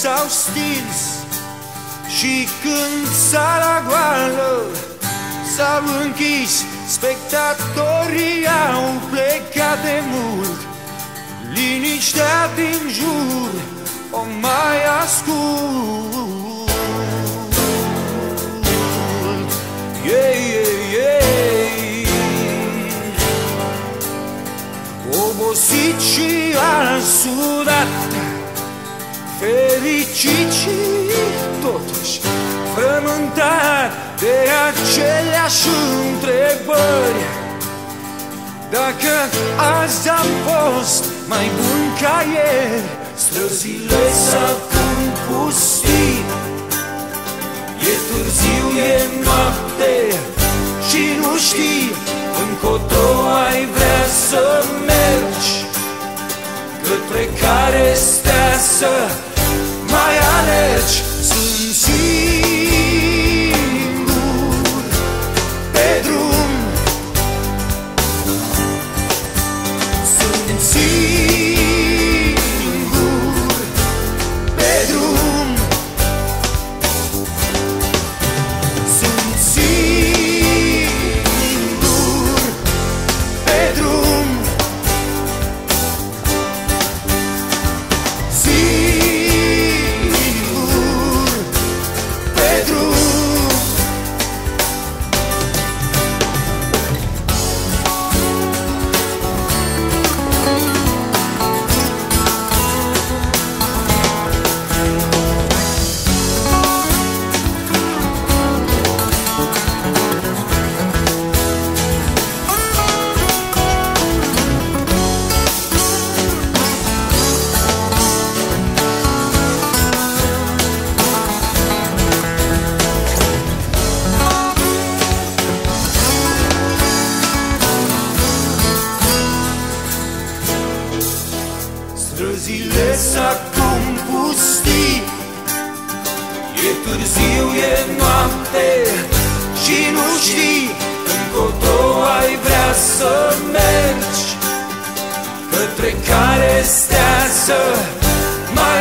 s-au stins și când sala goală s-au închis, spectatorii au plecat de mult. Liniștea din jur o mai ascult. Yeah, yeah, yeah. Obosit și asudat, fericit și totuși frământat de aceleași întrebări. Dacă azi am fost mai bun ca ieri, străzile s-acum pustii. E târziu, e noapte și nu știi încotro ai vrea să mergi, către care stea să mai alergi. Sunt singur pe drum, sunt singur pe drum, sunt singur pe drum, singur pe drum. Străzile s-acum pustii. E târziu, e noapte și nu știi încotro ai vrea să mergi, către care stea să mai